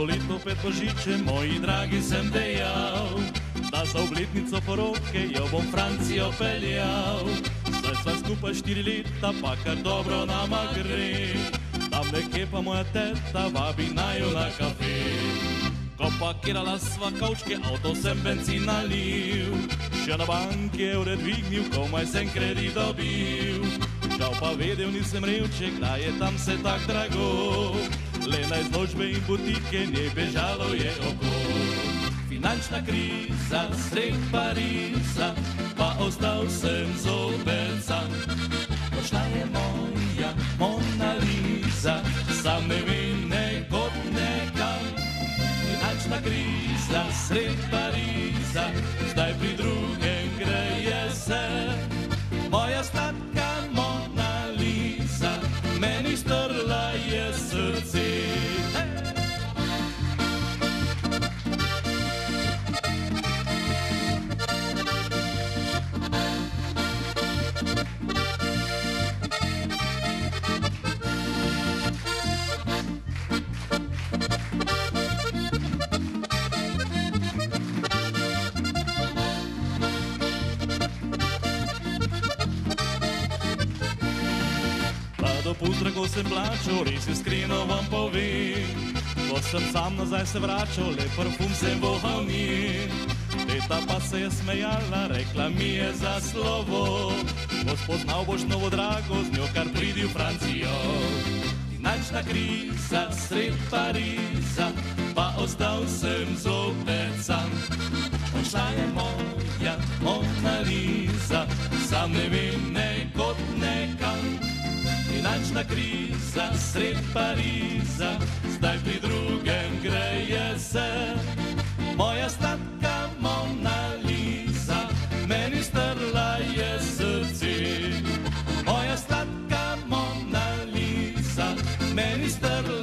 Lansko leto pred božičem, moji dragi, sem dejal, da za obletnico poroke jo bom Francijo peljal. Zdaj sva skupaj 4 leta, pa kar dobro nama gre. Tam nekje pa moja teta vabi naju na kafe. Ko pakirala sva kavčke, avto sem benzin nalil. Še na banki evre dvignil, komaj sem kredit dobil. Žal pa vedel nisem revček, da je tam vse tak drago. Le na izložbe in butike njej bežalo je oko. Finančna kriza sred Pariza, pa ostal sem zopet sam. Odšla je moja Mona Lisa, sam ne vem nekod nekam. Finančna kriza sred Pariza, zdaj pri drugem greje se. Moja sladka Mona Lisa, meni strla je srce. Dopust drago sem plačal, res iskreno vam povem. Ko sem sam nazaj se vračal, le parfum sem vohal njen. Teta pa se je smejala, rekla mi je za slovo. Ko spoznal boš novo drago, z njo kar pridi v Francijo. Finančna kriza sred Pariza, pa ostal sem zopet sam. Odšla je moja Mona Lisa, sam ne vem nekod nekam. Finančna kriza sred Pariza, zdaj pri drugem greje se. Moja sladka Mona Lisa, meni strla je srce. Moja sladka Mona Lisa, meni strla